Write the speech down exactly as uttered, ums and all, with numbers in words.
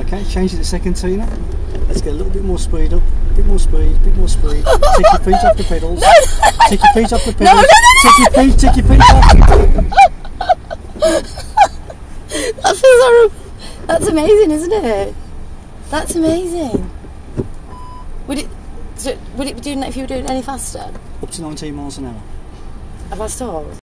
Okay, change it to second, Tina. Let's get a little bit more speed up. Bit more speed, bit more speed. Take your feet off the pedals. Take your feet off the pedals. No, no, no, take your feet, take your feet off. That feels horrible. That's amazing, isn't it? That's amazing. Would it so would it be doing that if you were doing it any faster? Up to nineteen miles an hour. Have I stopped?